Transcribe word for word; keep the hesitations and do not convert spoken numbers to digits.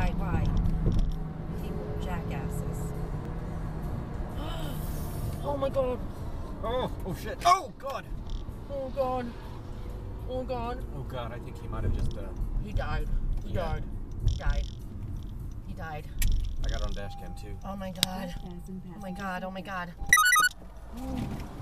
why, why? People are jackasses. Oh my god. Oh, oh shit. Oh god. Oh god. Oh god. Oh god, I think he might have just, uh... He died. He Yeah. died. He died. He died. I got on dash cam too. Oh my god. Oh my god, oh my god.